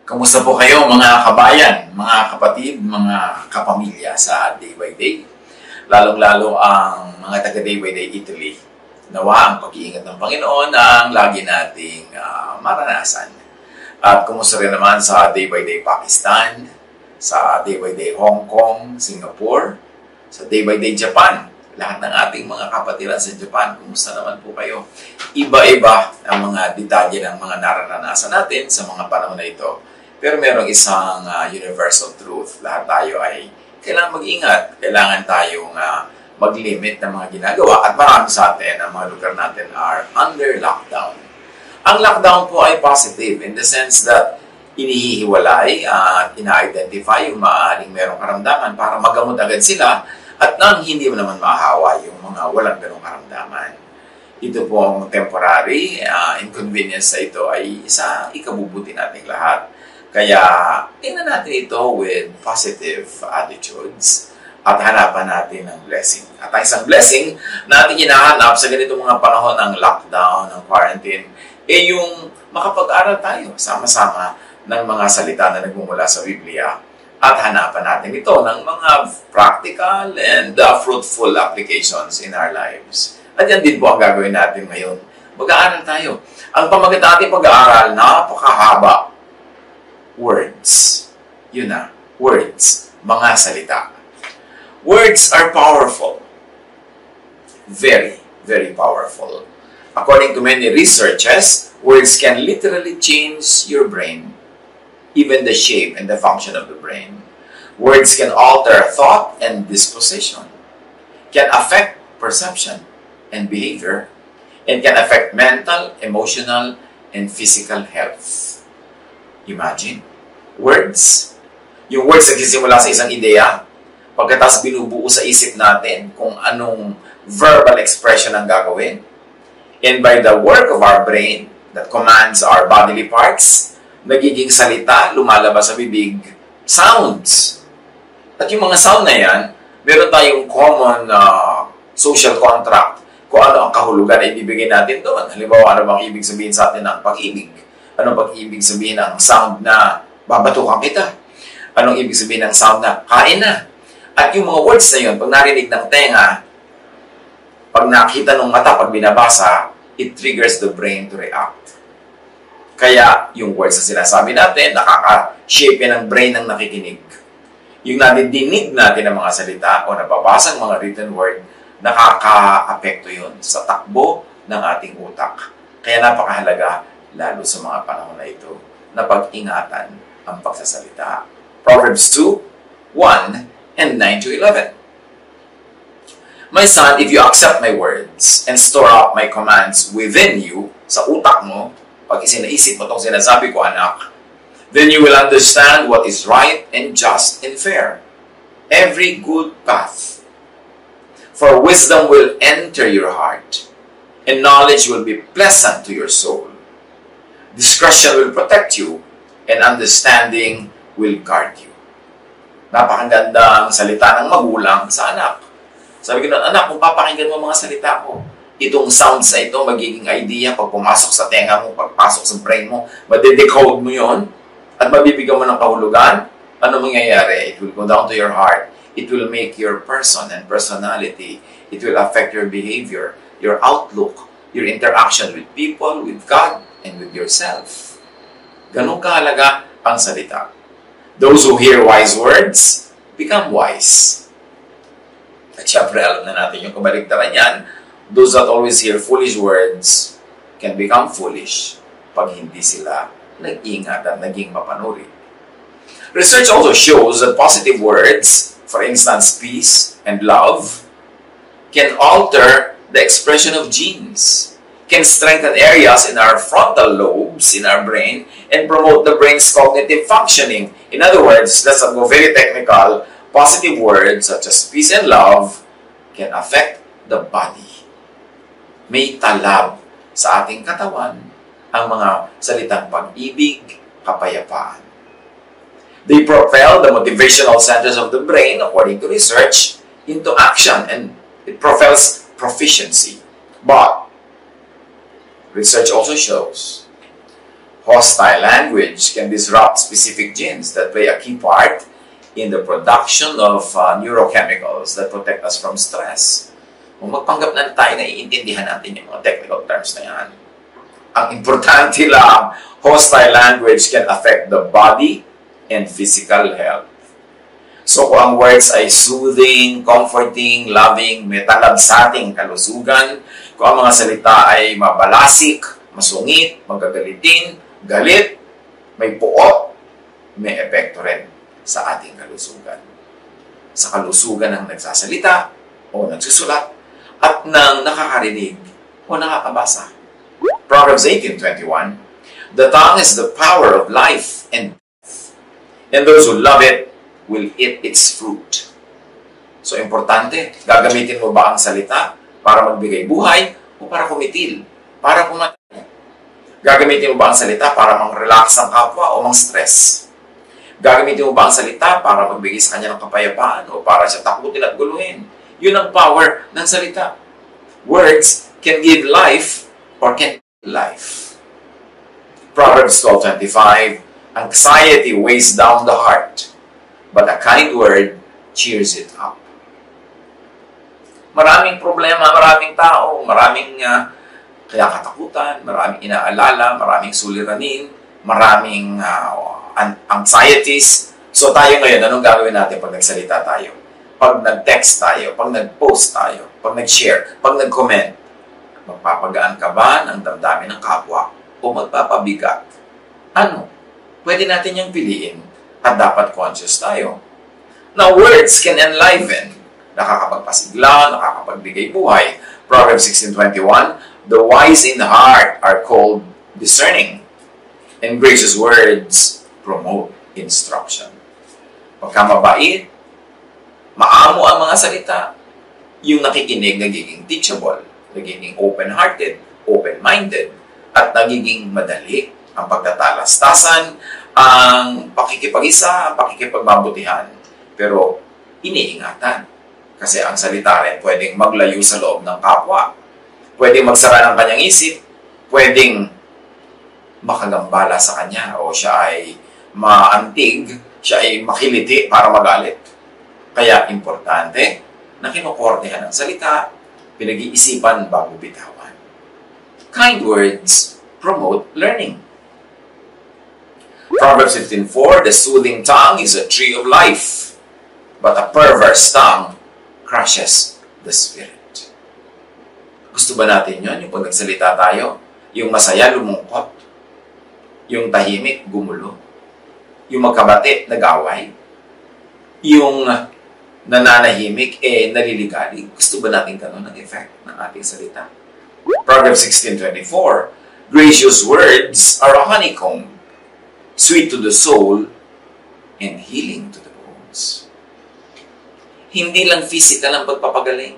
Kamusta po kayo mga kabayan, mga kapatid, mga kapamilya sa Day by Day? Lalong-lalo ang mga taga Day by Day Italy. Nawa ang pag-iingat ng Panginoon ang lagi nating maranasan. At kumusta rin naman sa Day by Day Pakistan, sa Day by Day Hong Kong, Singapore, sa Day by Day Japan. Lahat ng ating mga kapatiran sa Japan, kumusta naman po kayo? Iba-iba ang mga detalye ng mga naranasan natin sa mga panahon na ito. Pero merong isang universal truth. Lahat tayo ay kailangan mag-ingat. Kailangan tayong mag-limit ng mga ginagawa. At marami sa atin, ang mga lugar natin are under lockdown. Ang lockdown po ay positive in the sense that inihihiwalay at ina-identify yung maaaring merong karamdaman para magamot agad sila at nang hindi mo naman mahawa yung mga walang ganong karamdaman. Ito pong temporary inconvenience na ito ay isa ikabubuti nating lahat. Kaya, tingnan natin ito with positive attitudes at hanapan natin ng blessing. At ang isang blessing na ating hinahanap sa ganitong mga panahon ng lockdown, ng quarantine, ay yung makapag-aral tayo sama-sama ng mga salita na nagmumula sa Biblia at hanapan natin ito ng mga practical and fruitful applications in our lives. At yan din po ang gagawin natin ngayon. Mag-aaral tayo. Ang pamagat ating pag-aaral, napakahaba. Words. Yun na. Words. Mga salita. Words are powerful. Very, very powerful. According to many researchers, words can literally change your brain, even the shape and the function of the brain. Words can alter thought and disposition, can affect perception and behavior, and can affect mental, emotional, and physical health. Imagine, words. Yung words nagsisimula sa isang ideya, pagkatapos binubuo sa isip natin kung anong verbal expression ang gagawin. And by the work of our brain that commands our bodily parts, nagiging salita, lumalabas sa bibig, sounds. At yung mga sound na yan, meron tayong common social contract kung ano ang kahulugan na ibibigay natin doon. Halimbawa, ano bang ibig sabihin sa atin ng pag-ibig? Anong pag-ibig sabihin ng sound na babatukan kita? Anong ibig sabihin ng sound na kain na? At yung mga words na yun, pag narinig ng tenga, pag nakita ng mata, pag binabasa, it triggers the brain to react. Kaya, yung words na sinasabi natin, nakaka-shape yan ng brain ng nakikinig. Yung nadidinig natin ng mga salita o nababasang mga written word, nakaka-apekto yun sa takbo ng ating utak. Kaya napakahalaga, lalo sa mga panahon na ito, na pag-ingatan ang pagsasalita. Proverbs 2:1 and 9-11. My son, if you accept my words and store up my commands within you, sa utak mo, pag isinaisip mo itong sinasabi ko, anak, then you will understand what is right and just and fair. Every good path. For wisdom will enter your heart, and knowledge will be pleasant to your soul. Discretion will protect you, and understanding will guard you. Napakagandang salita ng magulang sa anak. Sabi ko na, anak, kung papakinggan mo mga salita ko, itong sounds na ito, magiging idea pag pumasok sa tenga mo, pagpasok sa brain mo, madedecode mo yon at mabibigyan mo ng kahulugan, ano mangyayari? It will go down to your heart. It will make your person and personality. It will affect your behavior, your outlook, your interaction with people, with God, and with yourself. Ganun kahalaga ang salita. Those who hear wise words become wise. At syempre, alam na natin yung kabaligtaran yan. Those that always hear foolish words can become foolish pag hindi sila nag-ingat at naging mapanuri. Research also shows that positive words, for instance, peace and love, can alter the expression of genes, can strengthen areas in our frontal lobes in our brain, and promote the brain's cognitive functioning. In other words, let's not go very technical, positive words such as peace and love can affect the body. May talab sa ating katawan ang mga salitang pag-ibig, kapayapaan. They propel the motivational centers of the brain, according to research, into action, and it propels proficiency. But research also shows Hostile language can disrupt specific genes that play a key part in the production of neurochemicals that protect us from stress. Kung magpanggap na tayo na iintindihan natin yung mga technical terms na yan. Ang importante lang, hostile language can affect the body and physical health. So kung ang words ay soothing, comforting, loving, may talab sa ating kalusugan, kung ang mga salita ay mabalasik, masungit, magagalitin, galit, may puot, may epekto rin sa ating kalusugan. Sa kalusugan ng nagsasalita o nagsusulat at ng nakakarinig o nakakabasa. Proverbs 18:21, the tongue is the power of life and death, and those who love it will eat its fruit. So, importante, gagamitin mo ba ang salita para magbigay buhay o para kumitil, para pumatay? Gagamitin mo ba ang salita para mang-relax ang kapwa o mang-stress? Gagamitin mo ba ang salita para magbigay sa kanya ng kapayapaan o para siya takutin at guluhin? Yun ang power ng salita. Words can give life or can kill life. Proverbs 12:25, anxiety weighs down the heart, but a kind word cheers it up. Maraming problema, maraming tao, maraming kaya katakutan, maraming inaalala, maraming suliranin, maraming anxieties. So tayo ngayon, anong gagawin natin pag nagsalita tayo? Pag nag-text tayo, pag nag-post tayo, pag nag-share, pag nag-comment, magpapagaan ka ba ng damdamin ng kapwa o magpapabigat? Ano? Pwede natin yung piliin at dapat conscious tayo. Now, words can enliven. Nakakapagpasigla, nakakapagbigay buhay. Proverbs 16:21, the wise in heart are called discerning, and gracious words promote instruction. Pagka mabait, maamo ang mga salita, yung nakikinig nagiging teachable, nagiging open-hearted, open-minded, at nagiging madali ang pagtatalastasan, ang pakikipag-isa, ang pakikipagmabutihan. Pero iniingatan. Kasi ang salita rin pwedeng maglayo sa loob ng kapwa. Pwedeng magsara ng kanyang isip. Pwedeng makagambala sa kanya o siya ay maantig, siya ay makiliti para magalit. Kaya importante na kinukortehan ang salita, pinag-iisipan bago bitawan. Kind words promote learning. Proverbs 15:4, the soothing tongue is a tree of life, but a perverse tongue crushes the spirit. Gusto ba natin yun? Yung pag nagsalita tayo, yung masaya, lumungkot. Yung tahimik, gumulo. Yung magkabati, nag-away. Yung nananahimik, naliligalig. Gusto ba natin ganun ang effect ng ating salita? Proverbs 16:24, gracious words are a honeycomb, sweet to the soul, and healing to the bones. Hindi lang physical ang pagpapagaling.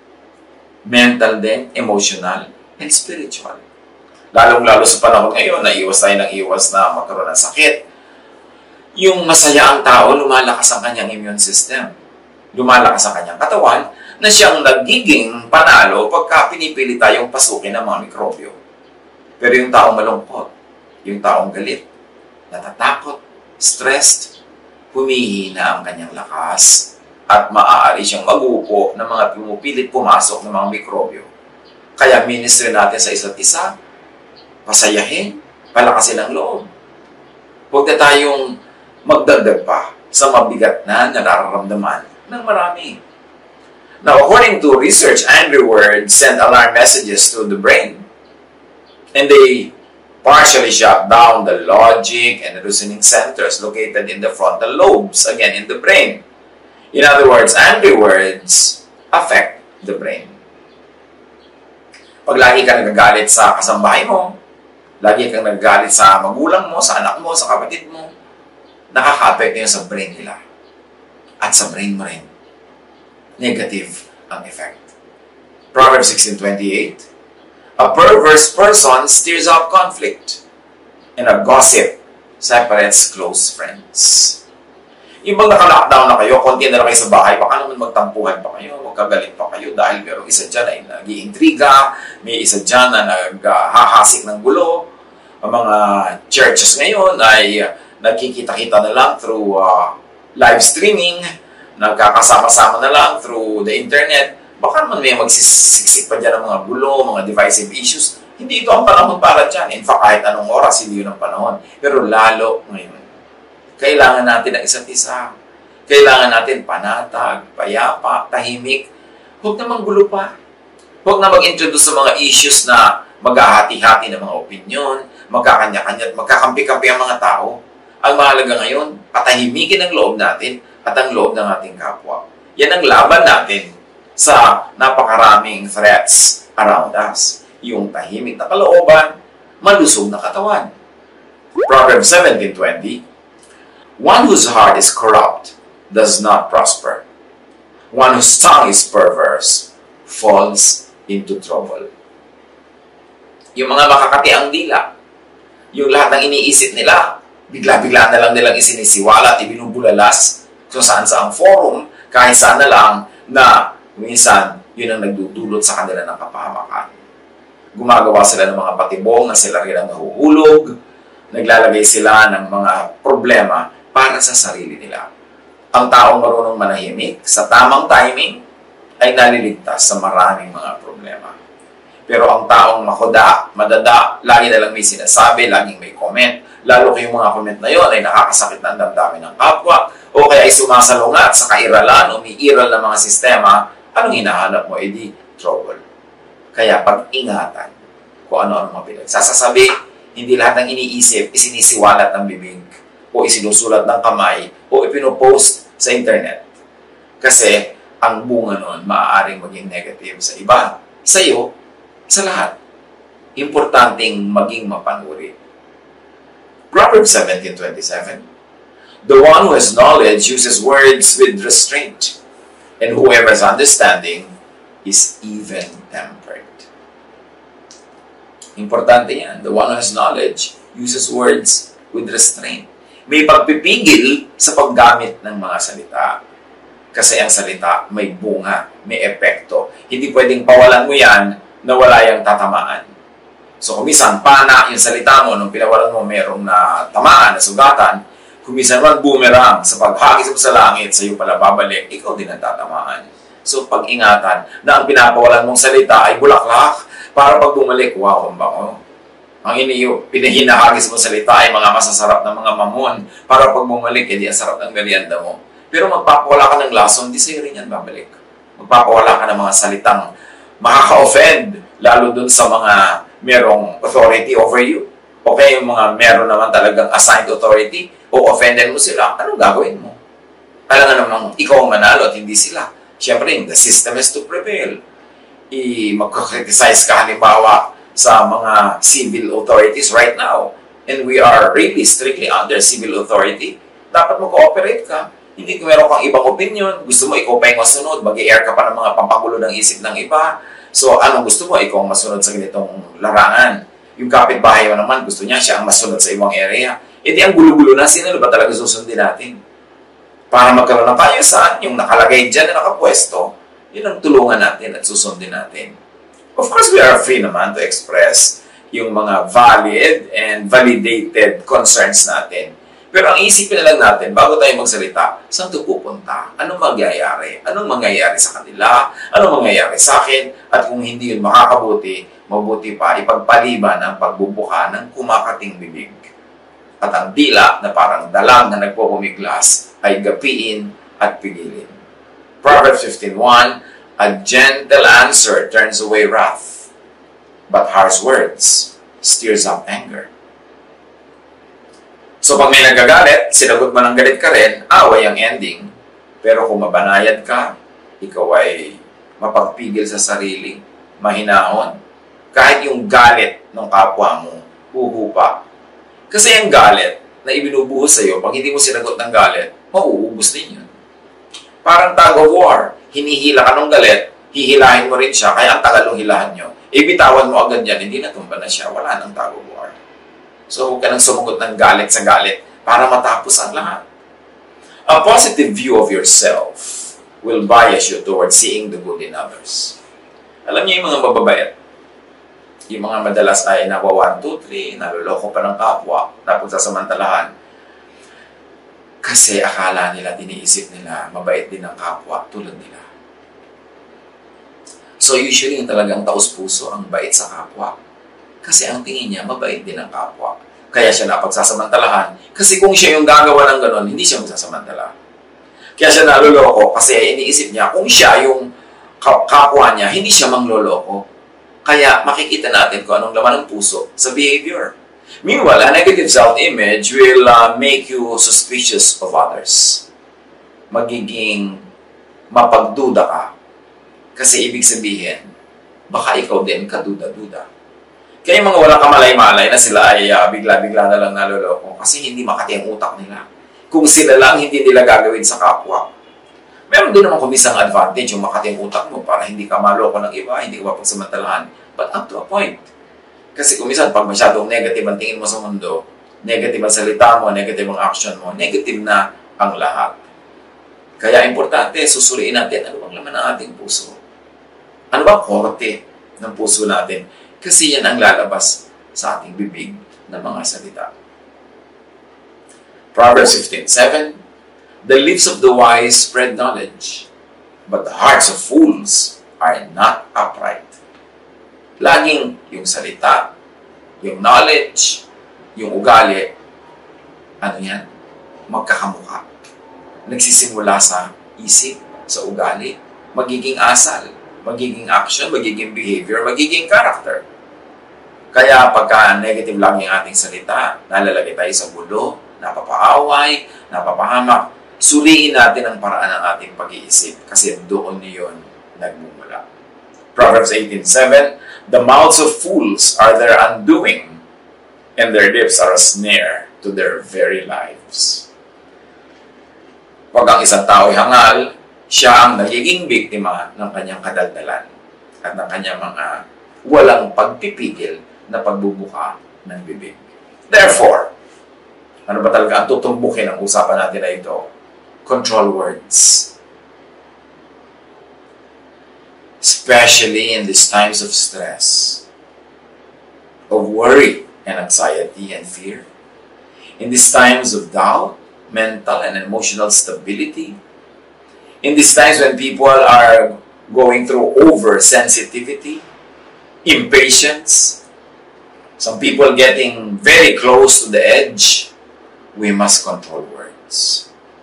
Mental din, emotional, and spiritual. Lalong-lalo sa panahon ngayon na iwas tayo ng iwas na magkaroon ng sakit. Yung masaya ang tao, lumalakas ang kanyang immune system. Lumalakas ang kanyang katawan na siyang nagiging panalo pagka pinipili tayong pasukin ng mga mikrobyo. Pero yung taong malungkot, yung taong galit, natatakot, stressed, humihina ang kanyang lakas at maaari siyang magupo ng mga pumupilit pumasok ng mga mikrobyo. Kaya ministry natin sa isa't isa, pasayahin, palakasin ang loob. Huwag na tayong magdagdag pa sa mabigat na nararamdaman ng marami. Now, according to research, angry words send alarm messages to the brain. And they partially shut down the logic and reasoning centers located in the frontal lobes, again, in the brain. In other words, angry words affect the brain. Pag lagi ka nagagalit sa kasambahay mo, lagi kang nagagalit sa magulang mo, sa anak mo, sa kapatid mo, nakaka-affect yun sa brain nila. At sa brain mo rin. Negative ang effect. Proverbs 16:28, a perverse person stirs up conflict, and a gossip separates close friends. Yung bang naka-lockdown na kayo, konti na lang kayo sa bahay, baka naman magtampuhan pa kayo, magkagalit pa kayo dahil merong isa dyan ay nag-iintriga, may isa dyan na naghahasik ng gulo, Ang mga churches ngayon ay nagkikita-kita na lang through live streaming, nagkakasama-sama na lang through the internet. Baka naman may magsisiksik pa dyan ng mga gulo, mga divisive issues. Hindi ito ang panahon para dyan. In fact, kahit anong oras, hindi yun ang panahon. Pero lalo ngayon, kailangan natin ang isa't isa. Kailangan natin panatag, payapa, tahimik. Huwag na manggulo pa. Huwag na mag-introduce sa mga issues na maghahati-hati ng mga opinion, magkakanya-kanya at magkakampi-kampi ang mga tao. Ang mahalaga ngayon, patahimikin ang loob natin at ang loob ng ating kapwa. Yan ang laban natin sa napakaraming threats around us. Yung tahimik na kalooban, malusog na katawan. Proverbs 17:20, one whose heart is corrupt does not prosper. One whose tongue is perverse falls into trouble. Yung mga makakati ang dila, yung lahat ng iniisip nila, bigla-bigla na lang nilang isinisiwala at ibinubulalas kung saan sa ang forum, kahit saan na lang na minsan yun ang nagdudulot sa kanila ng kapahamakan. Gumagawa sila ng mga patibong na sila rin ang nahuhulog, naglalagay sila ng mga problema para sa sarili nila. Ang taong marunong manahimik sa tamang timing ay naliligtas sa maraming mga problema. Pero ang taong makuda, madada, lagi na lang may sinasabi, laging may comment, lalo kayong mga comment na yon ay nakakasakit ng damdamin ng kapwa, o kaya ay sumasalungat sa kairalan, umiiral ng mga sistema, anong hinahanap mo? Di trouble. Kaya pag-ingatan kung ano-ano mga pinagsasasabi, hindi lahat ng iniisip, isinisiwalat ng bibig, o isinusulat ng kamay, o ipinopost sa internet. Kasi ang bunga nun maaaring maging negative sa iba, sa iyo, sa lahat. Importanteng maging mapanuri. Proverbs 17:27, the one who has knowledge uses words with restraint, and whoever has understanding is even-tempered. Importante yan. The one who has knowledge uses words with restraint. May pagpipigil sa paggamit ng mga salita. Kasi ang salita may bunga, may epekto. Hindi pwedeng pawalan mo yan na wala yung tatamaan. So, kung minsan, pana yung salita mo, nung pinawalan mo, merong na tamaan, na sugatan, kung minsan man boomerang sa paghagis mo sa langit, sa iyo pala babalik, ikaw din ang tatamaan. So, pag-ingatan na ang pinapawalan mong salita ay bulaklak, para pag bumalik, wow, ang bango. Ang pinahinahagis mo salita ay mga masasarap na mga mamon, para pag bumalik, edi ang sarap ng merienda mo. Pero magpapawala ka ng lason, di sa'yo rin yan babalik. Magpapawala ka ng mga salitang makaka-offend, lalo dun sa mga merong authority over you. Okay, yung mga meron naman talagang assigned authority, o offended mo sila, anong gagawin mo? Kailangan namang ikaw ang manalo at hindi sila. Siyempre, the system has to prevail. Magkakriticize ka halimbawa sa mga civil authorities right now, and we are really strictly under civil authority, dapat mag-cooperate ka. Hindi kung meron kang ibang opinion, gusto mo ikaw pa yung masunod, mag-i-air ka pa ng mga pampagulo ng isip ng iba. So, anong gusto mo? Ikaw ang masunod sa ganitong larangan. Yung kapitbahay mo naman, gusto niya siya ang masunod sa ibang area. E di ang gulo-gulo na, sino ba talaga susundin natin? Para magkaroon ng kaayusan, yung nakalagay dyan na nakapwesto, yun ang tulungan natin at susundin natin. Of course, we are free naman to express yung mga valid and validated concerns natin. Pero ang isipin na lang natin, bago tayo magsalita, saan ito pupunta? Anong mangyayari? Anong mangyayari sa kanila? Anong mangyayari sa akin? At kung hindi yun makakabuti, mabuti pa ipagpaliban ang pagbubuka ng kumakating bibig. At ang dila na parang dalang na nagpupumiglas ay gapiin at pigilin. Proverbs 15:1, a gentle answer turns away wrath, but harsh words stirs up anger. So pag may nagagalit, sinagot mo ng galit ka rin, away ang ending. Pero kung mabanayad ka, ikaw ay mapagpigil sa sarili, mahinahon. Kahit yung galit ng kapwa mo, huhupa. Kasi ang galit na ibinubuhos sa'yo, pag hindi mo sinagot ng galit, mauubos din yun. Parang tug of war. Hinihila ka ng galit, hihilahin mo rin siya, kaya ang tagal ng hilahan nyo. Ibitawan mo agad yan, hindi natumba na siya, wala nang tug of war. So, huwag ka nang sumagot ng galit sa galit para matapos ang lahat. A positive view of yourself will bias you towards seeing the good in others. Alam niyo yung mga mababait, Yung mga madalas ay nawa 1, 2, 3, naloloko pa ng kapwa, tapos sasamantalahan. Kasi akala nila, diniisip nila, mabait din ang kapwa tulad nila. So usually yung talagang taos-puso ang bait sa kapwa. Kasi ang tingin niya, mabait din ang kapwa. Kaya siya napagsasamantalahan. Kasi kung siya yung gagawa ng ganon, hindi siya magsasamantala. Kaya siya naloloko kasi iniisip niya, kung siya yung kapwa niya, hindi siya mangloloko. Kaya makikita natin kung anong laman ng puso sa behavior. Meanwhile, a negative self-image will make you suspicious of others. Magiging mapagduda ka. Kasi ibig sabihin, baka ikaw din kaduda-duda. Kaya yung mga walang kamalay-malay na sila ay bigla-bigla na lang naloloko kasi hindi makati ang utak nila. Kung sila lang, hindi nila gagawin sa kapwa. Meron din naman kumisang advantage yung makati ang utak mo para hindi ka maloko ng iba, hindi ka mapagsamantalahan. But up to a point. Kasi kumisan, pag masyadong negative ang tingin mo sa mundo, negative ang salita mo, negative ang action mo, negative na ang lahat. Kaya importante, susuriin natin ano bang laman ng ating puso. Ano ba korte ng puso natin? Kasi yan ang lalabas sa ating bibig ng mga salita. Proverbs 15:7, the lips of the wise spread knowledge, but the hearts of fools are not upright. Laging yung salita, yung knowledge, yung ugali, ano yan? Magkakamukha. Nagsisimula sa isip, sa ugali, magiging asal, magiging action, magiging behavior, magiging character. Kaya pagka negative lang yung ating salita, nalalagay tayo sa gulo, napapaaway, napapahamak, suliin natin ang paraan ng ating pag-iisip kasi doon yun nagmumula. Proverbs 18:7, the mouths of fools are their undoing, and their lips are a snare to their very lives. Pag ang isang tao ay hangal, siya ang nagiging biktima ng kanyang kadaldalan at ng kanyang mga walang pagpipigil na pagbubuka ng bibig. Therefore, ano ba talaga ang tutumbukin ang usapan natin na ito? Control words. Especially in these times of stress, of worry and anxiety and fear. In these times of doubt, mental and emotional stability. In these times when people are going through oversensitivity, impatience, some people getting very close to the edge, we must control words.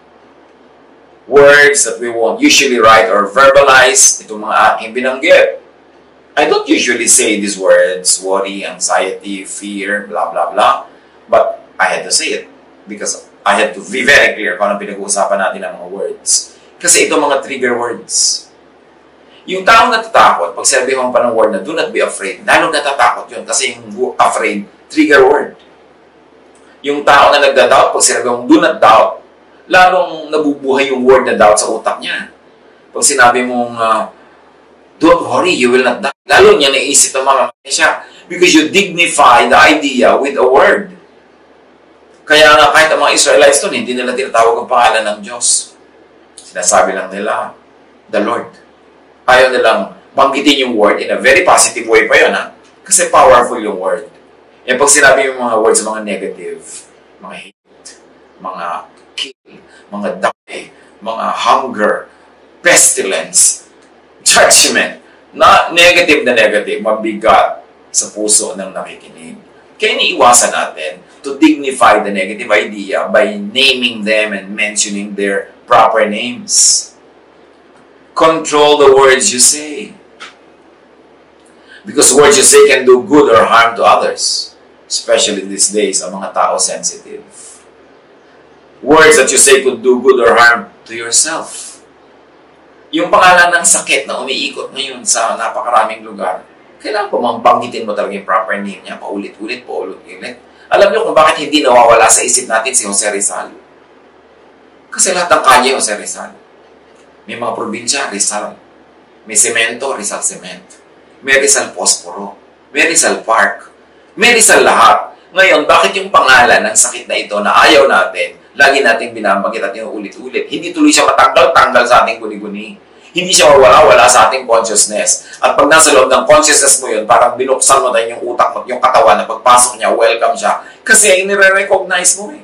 Words that we won't usually write or verbalize. Ito mga aking binanggit. I don't usually say these words, worry, anxiety, fear, blah, blah, blah. But I had to say it because I had to be very clear kung anong pinag-uusapan natin ng mga words. Kasi ito mga trigger words. Yung taong natatakot, pag sabi mo pa ng word na do not be afraid, lalong natatakot yun kasi yung afraid, trigger word. Yung tao na nagda-doubt, pag sinabi mong do not doubt, lalong nabubuhay yung word na doubt sa utak niya. Pag sinabi mong don't worry, you will not die, lalo niya naisip ng mga siya because you dignify the idea with a word. Kaya nga kahit ang mga Israelites doon, hindi nila tinatawag ang pangalan ng Diyos. Sinasabi lang nila, the Lord. Ayaw nilang banggitin yung word in a very positive way pa yun, ha? Kasi powerful yung word. E pag sinabi yung mga words, mga negative, mga hate, mga kill, mga die, mga hunger, pestilence, judgment, na negative, mabigat sa puso ng nakikinig. Kaya iniiwasan natin to dignify the negative idea by naming them and mentioning their proper names. Control the words you say. Because words you say can do good or harm to others. Especially these days, ang mga tao sensitive. Words that you say could do good or harm to yourself. Yung pangalan ng sakit na umiikot ngayon sa napakaraming lugar, kailangan po mambanggitin mo talaga yung proper name niya, paulit-ulit. Alam niyo kung bakit hindi nawawala sa isip natin si Jose Rizal? Kasi lahat ng kalye, Jose Rizal. May mga probinsya, Rizal. May semento, Rizal Cement. May Rizal Posporo. May Rizal Park. May Rizal lahat. Ngayon, bakit yung pangalan ng sakit na ito na ayaw natin, lagi nating binabanggit at yung ulit-ulit, hindi tuloy siya matanggal-tanggal sa ating guni-guni. Hindi siya mawala-wala sa ating consciousness. At pag nasa loob ng consciousness mo yun, parang binuksan mo tayo yung utak mo, yung katawan na pagpasok niya, welcome siya. Kasi nire-recognize mo eh.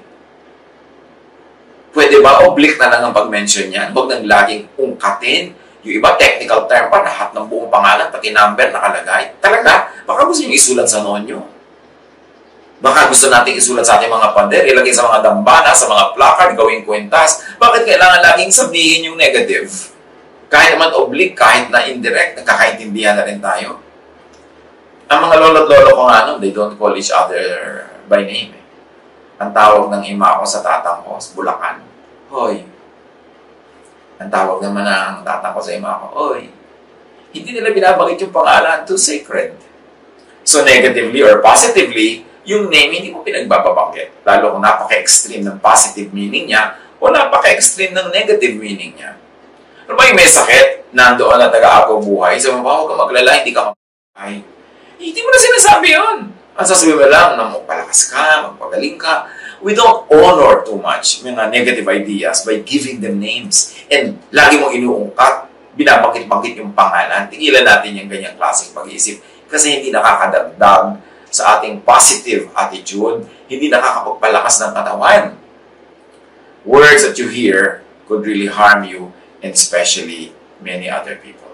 Pwede ba oblique na lang ang pag-mention niyan? Huwag nang laging ungkatin. Yung iba, technical term pa, lahat ng buong pangalan, pati number nakalagay. Talaga, baka gusto nyo isulat sa noon nyo. Baka gusto natin isulat sa ating mga pader, ilagay sa mga dambana, sa mga placard, gawing kwentas. Bakit kailangan laging sabihin yung negative? Kahit naman oblique, kahit na indirect, nagkakaintindihan na rin tayo. Ang mga lolo't lolo ko nga, they don't call each other by name. Ang tawag ng ima ko sa tatang ko, sa Bulacan, Hoy. Ang tawag naman ng tatang ko sa ima ko, Hoy. Hindi nila binabagit yung pangalan, too sacred. So negatively or positively, yung name hindi mo pinagbababanggit. Lalo kung napaka-extreme ng positive meaning niya o napaka-extreme ng negative meaning niya. Pero ba yung may sakit, nandoon na taga-agaw buhay, sabi mo, huwag ka maglala, hindi ka mabuhay. Hindi mo na sinasabi yun. Ang sasabihin mo lang na magpalakas ka, magpagaling ka. We don't honor too much mga negative ideas by giving them names. And lagi mong inuungkat, binabangkit-bangkit yung pangalan. Tigilan natin yung ganyang klaseng pag-iisip kasi hindi nakakadagdag sa ating positive attitude, hindi nakakapagpalakas ng katawan. Words that you hear could really harm you and especially many other people.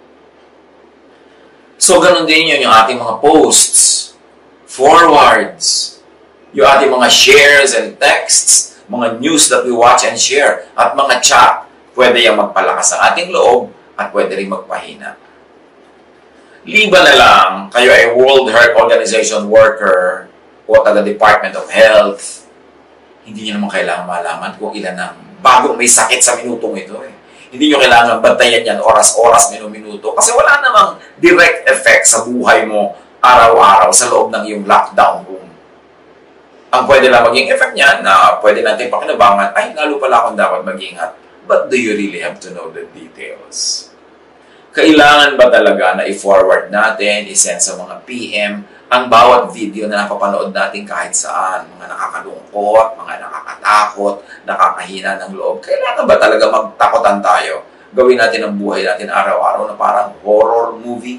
So, ganun din yun yung ating mga posts, forwards, yung ating mga shares and texts, mga news that we watch and share, at mga chat, pwede yung magpalakas ang ating loob at pwede rin magpahina. Liban na lang, kayo ay World Health Organization worker o taga-Department of Health, hindi niyo naman kailangan malaman kung ilan ang bagong may sakit sa minutong ito. Hindi niyo kailangan bantayan yan oras-oras, minuto-minuto, kasi wala namang direct effect sa buhay mo araw-araw sa loob ng iyong lockdown room. Ang pwede lang maging effect niyan na pwede natin pakinabangan, ay, lalo pala akong dapat mag-ingat. But do you really have to know the details? Kailangan ba talaga na i-forward natin, i-send sa mga PM, ang bawat video na napapanood natin kahit saan, mga nakakalungkot, mga nakakatakot, nakakahina ng loob? Kailangan ba talaga magtakotan tayo? Gawin natin ang buhay natin araw-araw na parang horror movie?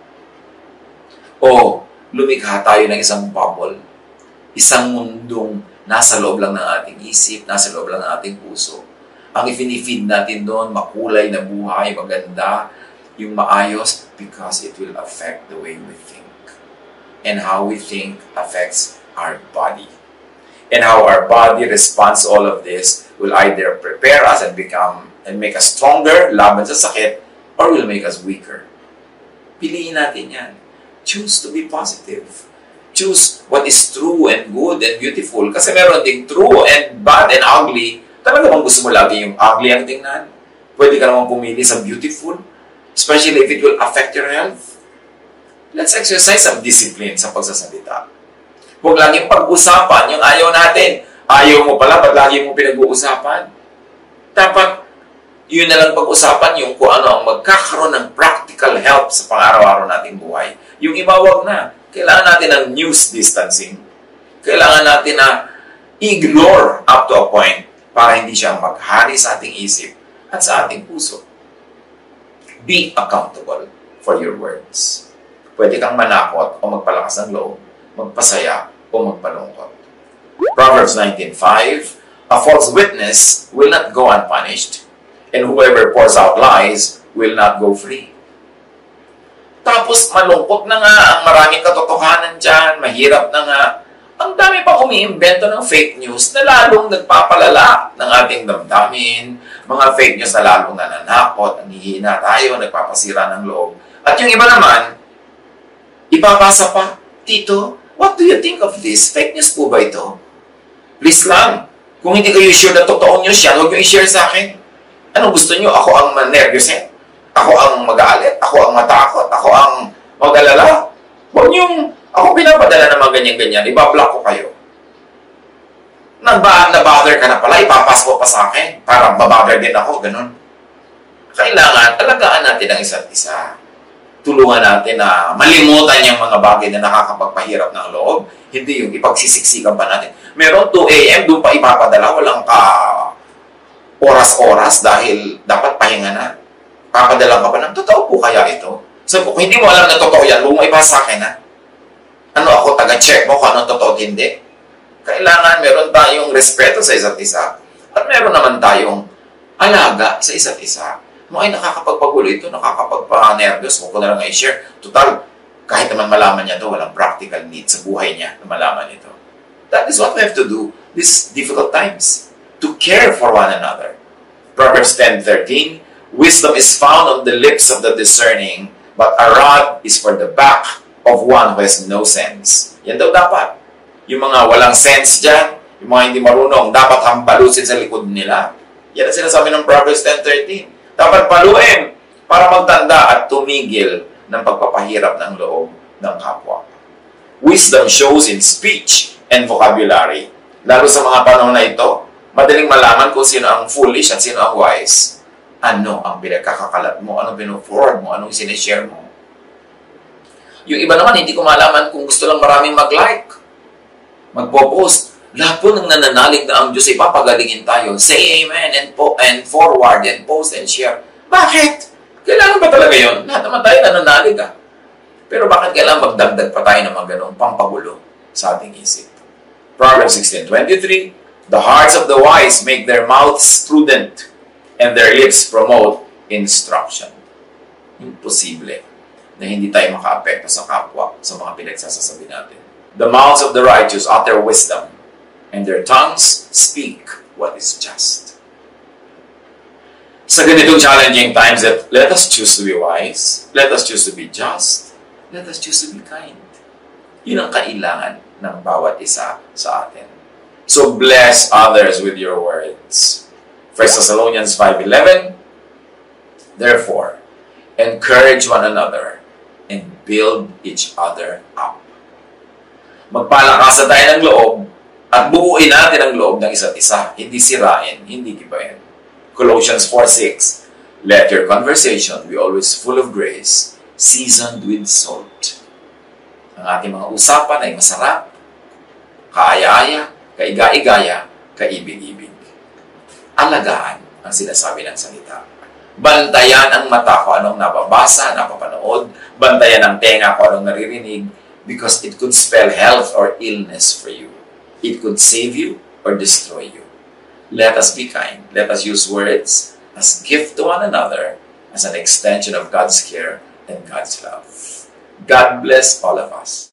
O lumikha tayo ng isang bubble, isang mundong nasa loob lang ng ating isip, nasa loob lang ng ating puso. Ang i-feed natin doon, makulay na buhay, maganda, yung maayos, because it will affect the way we think. And how we think affects our body. And how our body responds to all of this will either prepare us and make us stronger, laban sa sakit, or will make us weaker. Piliin natin yan. Choose to be positive. Choose what is true and good and beautiful. Kasi meron ding true and bad and ugly. Talaga bang gusto mo lagi yung ugly ang tingnan? Pwede ka naman pumili sa beautiful. Especially if it will affect your health. Let's exercise some discipline sa pagsasalita. Huwag laging pag-usapan yung ayaw natin. Ayaw mo pala, ba't lagi mo pinag-uusapan? Dapat, yun na lang pag-usapan yung kung ano ang magkakaroon ng practical help sa pang-araw-araw nating buhay. Yung iba, wag na. Kailangan natin ng news distancing. Kailangan natin na ignore up to a point para hindi siya maghari sa ating isip at sa ating puso. Be accountable for your words. Pwede kang manakot o magpalakas ng loob, magpasaya o magpalungkot. Proverbs 19:5, a false witness will not go unpunished, and whoever pours out lies will not go free. Tapos malungkot na nga, ang maraming katotohanan dyan, mahirap na nga. Ang dami pang umiimbento ng fake news na lalong nagpapalala ng ating damdamin, mga fake news na lalong nananakot, nanghihina tayo, nagpapasira ng loob. At yung iba naman, ipapasa pa, Tito, what do you think of this? Fake news po ba ito? Please lang, kung hindi kayo sure na totoong news yan, huwag nyo i-share sa akin. Anong gusto nyo? Ako ang manervyos Ako ang magalit? Ako ang matakot? Ako ang mag-alala? Huwag nyo, ako pinapadala ng mga ganyan-ganyan, ibablock ko kayo. Na-bother ka na pala, ipapas mo pa sa akin, para babother din ako, ganun. Kailangan, alagaan natin ang isa't isa. Tulungan natin na malimutan yung mga bagay na nakakapagpahirap ng loob, hindi yung ipagsisiksikan pa natin. Meron 2 a.m., doon pa ipapadala, walang ka oras-oras dahil dapat pahinga na. Papadala ka pa ng, totoo po kaya ito? So, kung hindi mo alam na totoo yan, huwag mo ipasa sa akin, ha? Ano ako, taga-check mo kung anong totoo at hindi? Kailangan meron tayong respeto sa isa't isa. At meron naman tayong alaga sa isa't isa. Ay, nakakapagpagulo ito, nakakapagpa-nervous, huwag ko na lang i-share. Total, kahit naman malaman niya ito, walang practical need sa buhay niya na malaman ito. That is what we have to do these difficult times. To care for one another. Proverbs 10:13, wisdom is found on the lips of the discerning, but a rod is for the back of one who has no sense. Yan daw dapat. Yung mga walang sense dyan, yung mga hindi marunong, dapat hampalusin sa likod nila. Yan ang sinasabi ng Proverbs 10:13. Dapat paluin para magtanda at tumigil ng pagpapahirap ng loob ng kapwa. Wisdom shows in speech and vocabulary. Lalo sa mga panahon na ito, madaling malaman kung sino ang foolish at sino ang wise. Ano ang pinagkakakalat mo? Anong pino-forward mo? Anong sinishare mo? Yung iba naman, hindi ko malaman kung gusto lang maraming mag-like, magpo-post. Lahat po ng nananalig na ang Diyos ay papagalingin tayo. Say amen and forward and post and share. Bakit? Kailangan ba talaga yun? Lahat naman tayo nananalig, ha? Pero bakit kailangan magdagdag pa tayo ng mga ganong pampagulo sa ating isip? Proverbs 16:23, the hearts of the wise make their mouths prudent, and their lips promote instruction. Imposible na hindi tayo makaapekto sa kapwa sa mga pinagsasasabi natin. The mouths of the righteous utter wisdom, and their tongues speak what is just. Sa ganitong challenging times, let us choose to be wise, let us choose to be just, let us choose to be kind. Yun ang kailangan ng bawat isa sa atin. So bless others with your words. 1 Thessalonians 5:11, therefore, encourage one another and build each other up. Magpalakasan tayo ng loob at buuin natin ang loob ng isa't isa. Hindi sirain, hindi gibayan. Colossians 4:6, let your conversation be always full of grace, seasoned with salt. Ang ating mga usapan ay masarap, kaaya-aya, kaiga-igaya, kaibig-ibig. Alagaan ang sinasabi ng salita. Bantayan ang mata ko anong nababasa, napapanood. Bantayan ang tenga ko anong naririnig, because it could spell health or illness for you. It could save you or destroy you. Let us be kind. Let us use words as gift to one another, as an extension of God's care and God's love. God bless all of us.